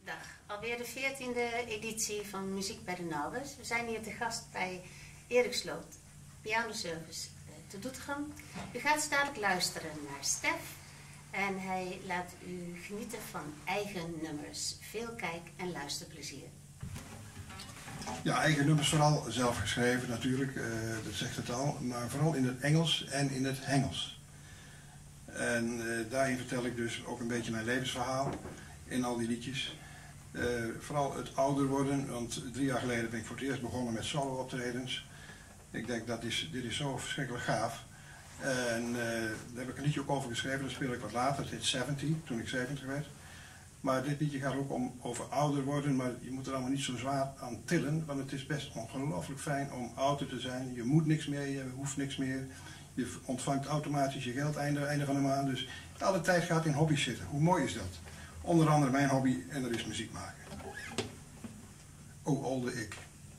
Dag, alweer de 14e editie van Muziek bij de Nauwers. We zijn hier te gast bij Erik Sloot, pianoservice te Doetinchem. U gaat zo dadelijk luisteren naar Stef en hij laat u genieten van eigen nummers. Veel kijk- en luisterplezier. Ja, eigen nummers vooral zelf geschreven natuurlijk, dat zegt het al, maar vooral in het Engels en in het Hengels. En daarin vertel ik dus ook een beetje mijn levensverhaal in al die liedjes. Vooral het ouder worden, want 3 jaar geleden ben ik voor het eerst begonnen met solo-optredens. Ik denk, dit is zo verschrikkelijk gaaf. En daar heb ik een liedje ook over geschreven, dat speel ik wat later, het heet 70, toen ik 70 werd. Maar dit liedje gaat ook over ouder worden, maar je moet er allemaal niet zo zwaar aan tillen, want het is best ongelooflijk fijn om ouder te zijn. Je moet niks meer, je hoeft niks meer. Je ontvangt automatisch je geld einde van de maand, dus alle tijd gaat in hobby's zitten. Hoe mooi is dat? Onder andere mijn hobby, en dat is muziek maken. O oude ik.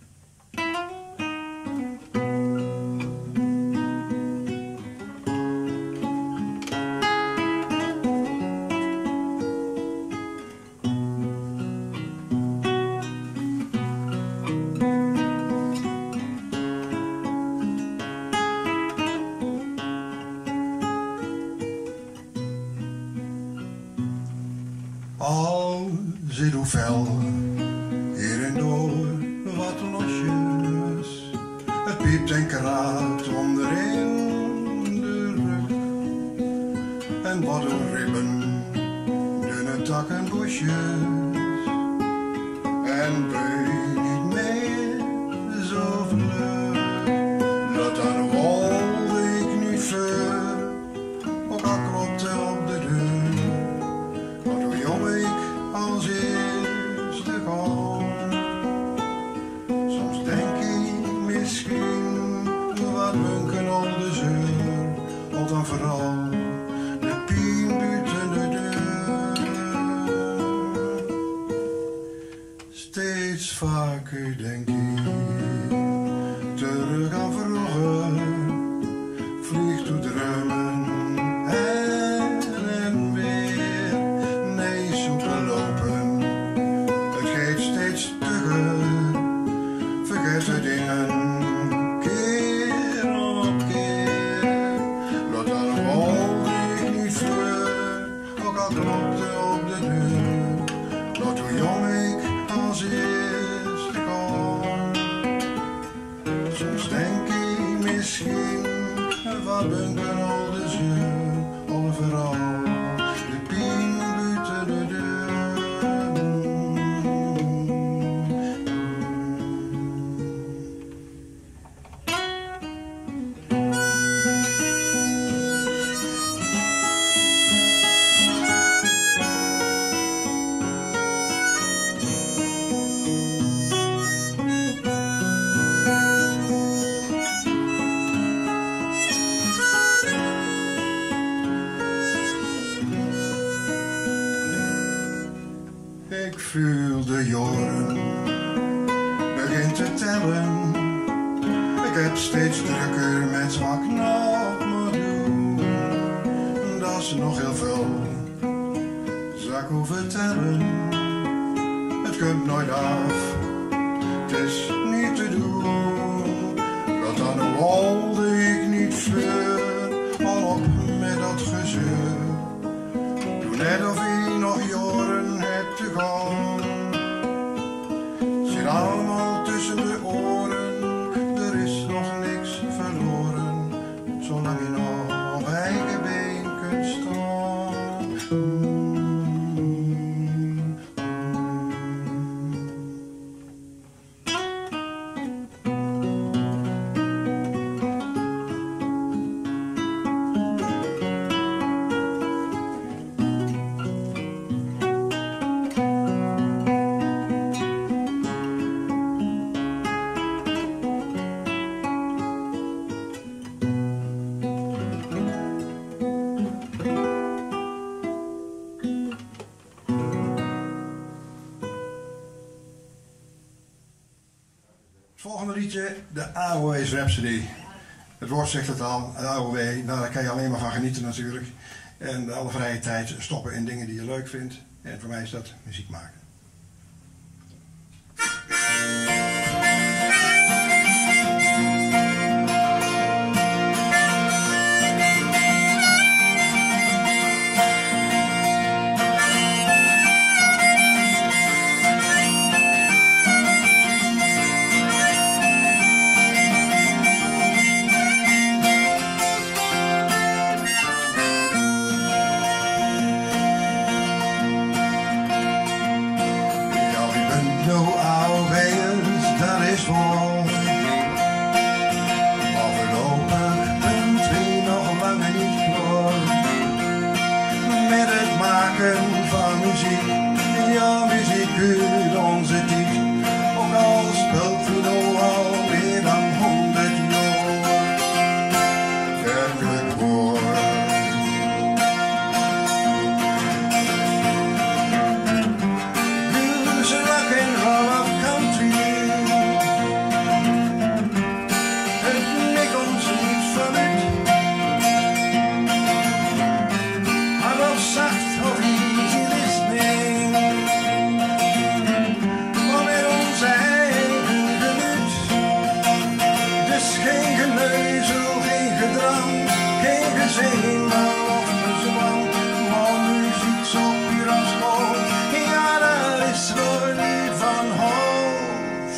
Al zit hoe fel, hier en door wat losjes. Het piept en kraakt onderin de rug. En waddelribben, dunne takken, bosjes. En beu niet meer zo vlug. Dat aan wolde ik niet ver, ook al klopte op de deur. Als eerste kwam. Soms denk ik misschien wat munken op de zeur, of dan vooral de pien buiten de deur. Steeds vaker denk ik terug aan vroeger, vliegt door drummen. Vergeten dingen, keer op keer. Laat dan wolde ik niet vlug, ook al klopte op de deur. Laat hoe jong ik als eerste kwam. Soms denk ik misschien, wat bunken al de zeur, overal de pien buiten de deur. Ik voel de jaren begin te tellen. Ik heb steeds drukker met wat ik nog moet doen. Dat is nog heel veel, zou ik hoeven tellen. Het komt nooit af, het is niet te doen. Dat dan wolde ik niet vleur, al op met dat gezeur. Doe net of ik nog jaren heb te gaan. Zit allemaal tussen de oren, er is nog niks verloren, zolang je nog op eigen been kunt staan. Het volgende liedje, de AOW's Rhapsody. Het woord zegt het al, de AOW, nou, daar kan je alleen maar van genieten natuurlijk. En alle vrije tijd stoppen in dingen die je leuk vindt. En voor mij is dat muziek maken. voor. Maar voorlopig bent u nog langer niet klaar. Met het maken van muziek, ja muziek uit onze tijd. Ook al speelt u nou al meer dan 100 jaar. Werkelijk waar. Blues, rock and roll of country. Het nek ons niet van het. Maar of zacht of easy listening. Maar met ons eigen geluid. Dus geen geneuzel, geen gedrang, geen gezin, maar of bezwang. Maar muziek zo puur als goud. Ja, dat is waar niet van houdt.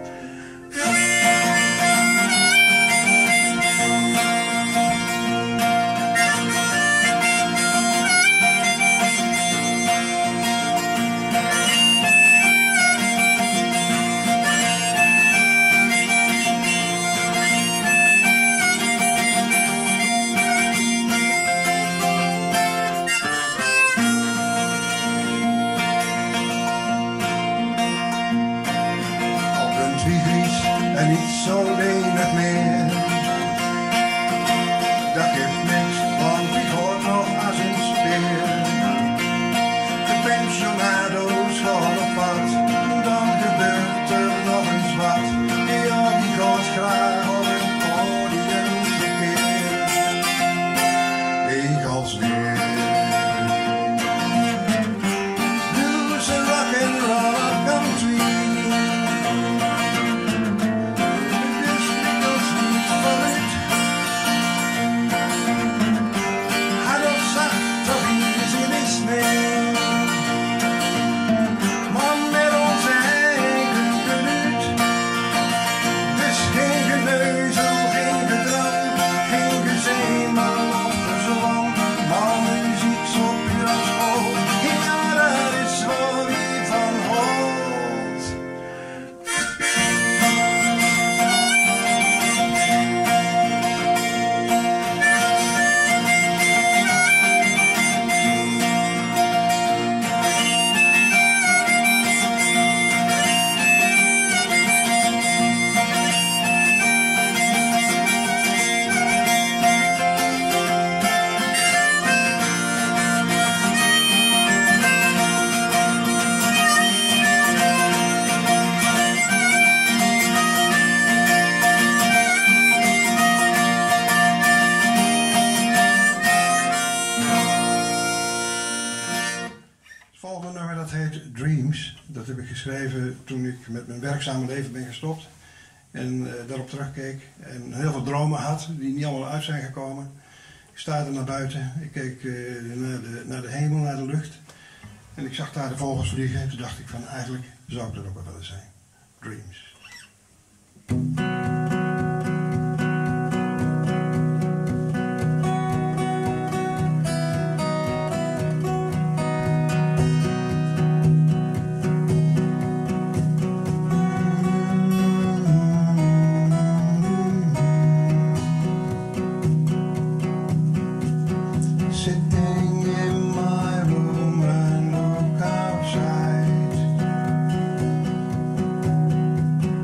Al bent u gries en niet zo lenig meer. Dat geeft niks, want u hoort nog als een speer. De pensionado's gaan op pad, dan gebeurt er nog eens wat. Ja, die gaat graag op een podium tekeer. Ik als weer. Blues and rock and roll of country. Dus ik als niet van het. Hard of zacht of easy listening. Maar met ons eigen geluid. Dus geen geneuzel, geen gedrang, geen gezin, maar of bezwang. Maar muziek zo puur als goud. Ja, dat is waar wie van houdt. Het volgende nummer dat heet Dreams. Dat heb ik geschreven toen ik met mijn werkzame leven ben gestopt. En daarop terugkeek. En heel veel dromen had die niet allemaal uit zijn gekomen. Ik staarde naar buiten. Ik keek naar de hemel, naar de lucht. En ik zag daar de vogels vliegen. En toen dacht ik van eigenlijk zou ik dat ook wel willen zijn. Dreams. Sitting in my room and look outside.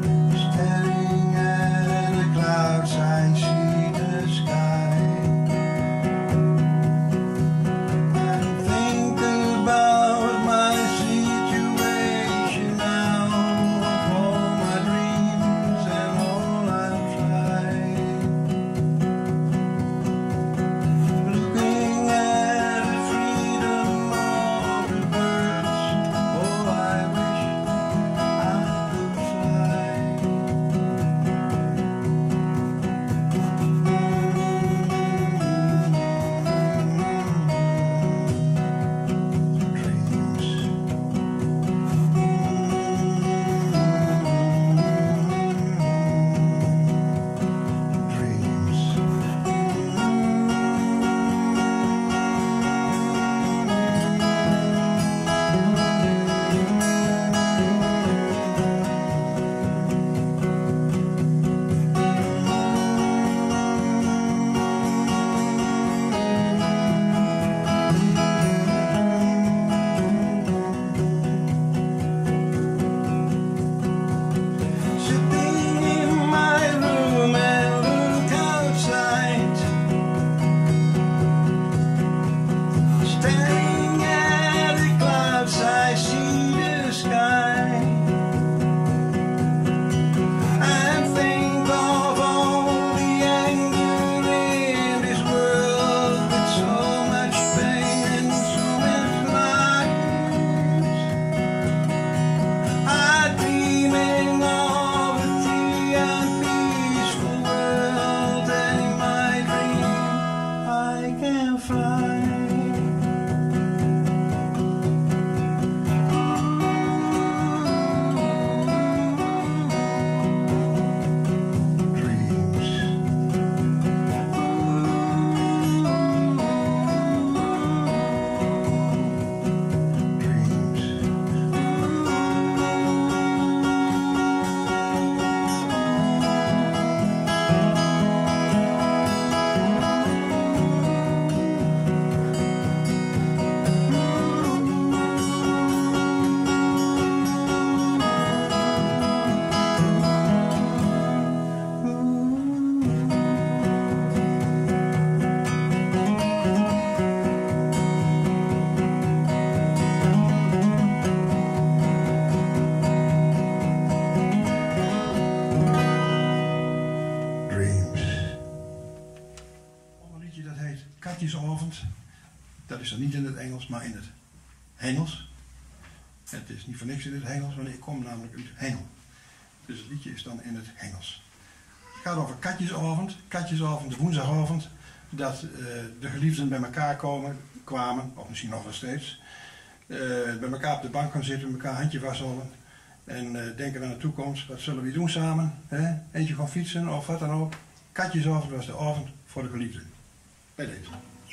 Dat is dan niet in het Engels, maar in het Hengels. Het is niet voor niks in het Hengels, want ik kom namelijk uit Hengel. Dus het liedje is dan in het Hengels. Het gaat over katjesavond. Katjesavond, woensdagavond. Dat de geliefden bij elkaar kwamen, of misschien nog wel steeds. Bij elkaar op de bank gaan zitten, elkaar handje vasthouden. En denken aan de toekomst. Wat zullen we doen samen? Eentje gaan fietsen of wat dan ook. Katjesavond was de avond voor de geliefden. Bij deze.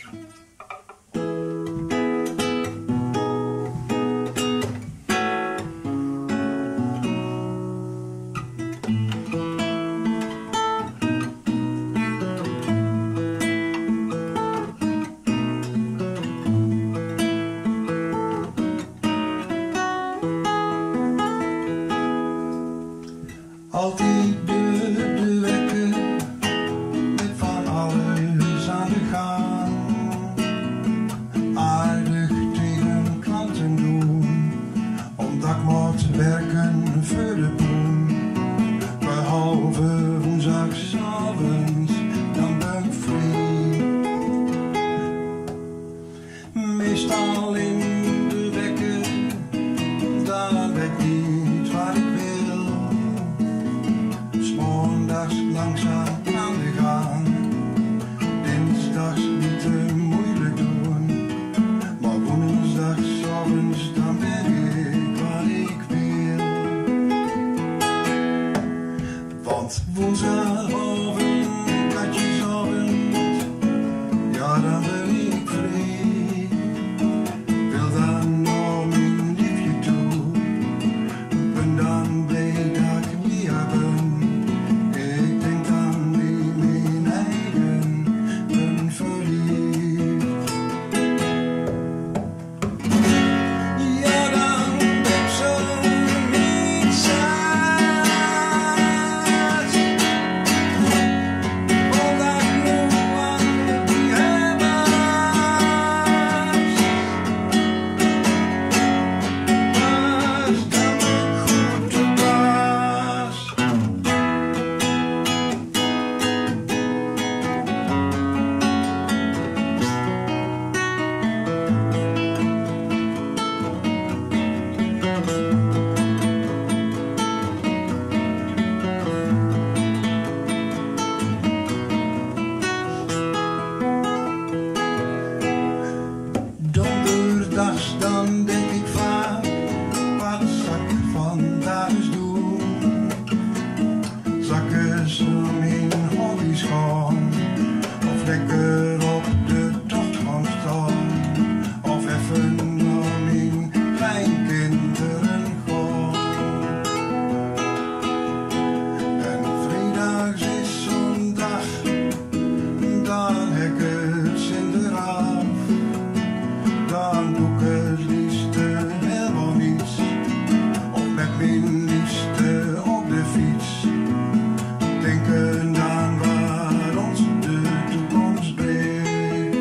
Altijd de wekker met van alles aan de gang. Aardig tegen klanten doen, omdat ik moet werken voor de poen. Behalve woensdagsavond, dan ben ik vrij. Meestal in de wekker, dan weet ik niet wat ik wil. Maandags langzaam aan de gang, dinsdags niet te moeilijk doen, maar woensdagsavonds dan ben ik wat ik wil. Want woensdagavond, katjesavond, ja dan ben ik vrij. Wil dan naar mijn liefje toe, ben dan blij dat ik weer ben. Donderdags dan denk ik vaak, wat zal ik vandaag eens doen? Zal ik eens naar mijn hobby's gaan, of lekker op de tocht gaan staan, of even naar mijn kleinkinderen gaan. En vrijdags is zo'n dag, dan heb ik het zin eraf. Dan doe ik het liefste helemaal niets, of met mijn liefste op de fiets. Denken aan waar ons de toekomst brengt.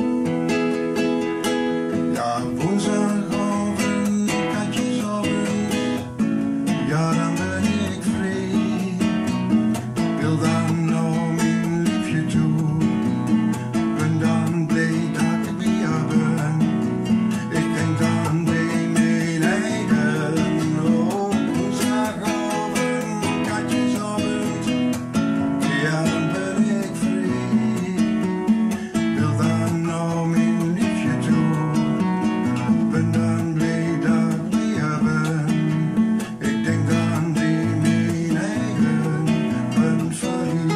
Ja, woensdagavond, katjesavond, ja dan ben ik vrij. Wil dan naar mijn liefje toe, ben dan blij dat ik weer ben. Ik denk dan bij mijn eigen, woensdagavond, katjesavond, ja dan ben ik vrij. Wil dan naar mijn liefje toe, ben dan blij dat ik weer ben. Ik denk dan bij mijn eigen, ben verliefd.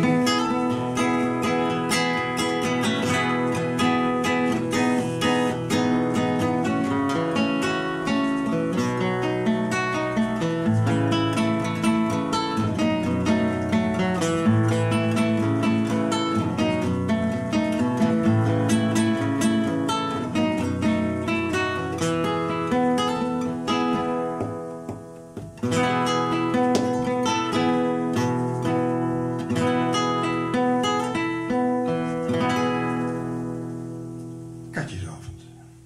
Katjesavond.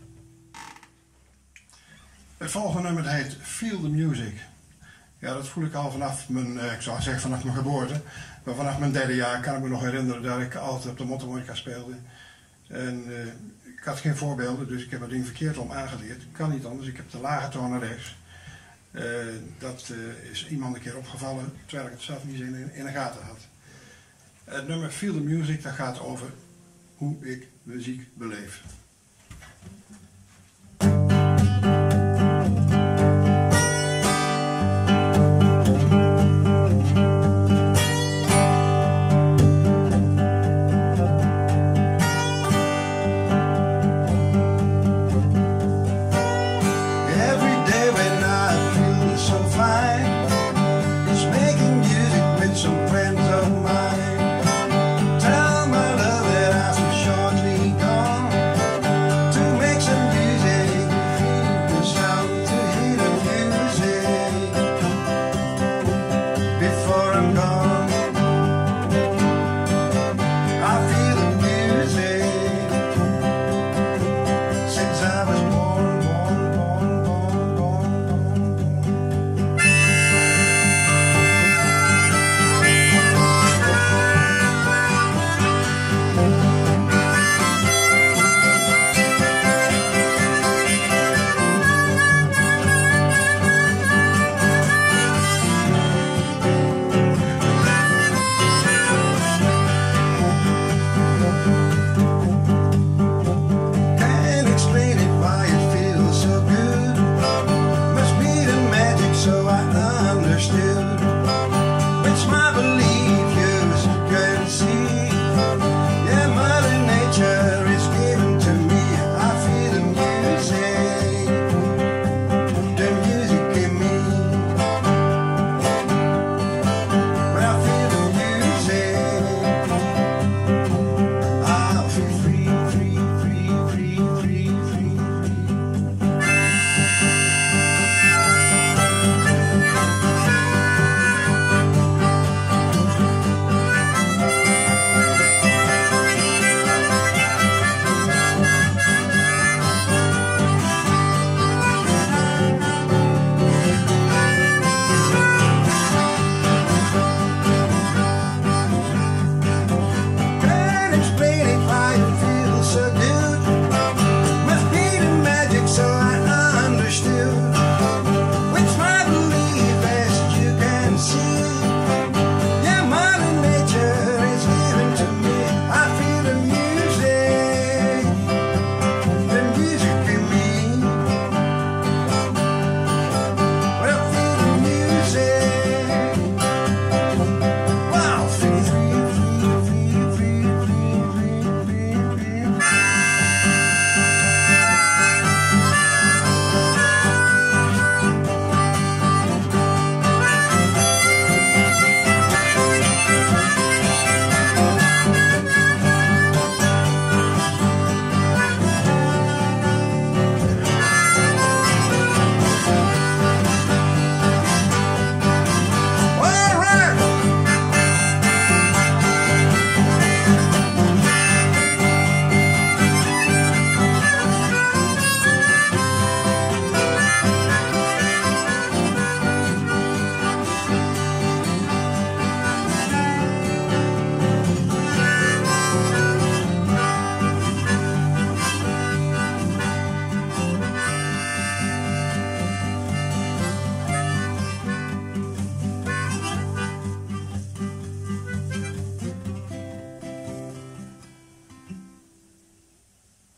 Het volgende nummer heet Feel the Music. Ja, dat voel ik al vanaf mijn, ik zou zeggen vanaf mijn geboorte. Maar vanaf mijn derde jaar kan ik me nog herinneren dat ik altijd op de mondharmonica speelde. En ik had geen voorbeelden, dus ik heb het ding verkeerd om aangeleerd. Kan niet anders, ik heb de lage toon naar rechts. Dat is iemand een keer opgevallen, terwijl ik het zelf niet in de gaten had. Het nummer Feel the Music, dat gaat over hoe ik muziek beleef.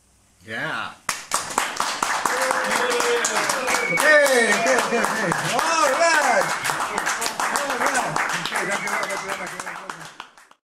Ja. Hey.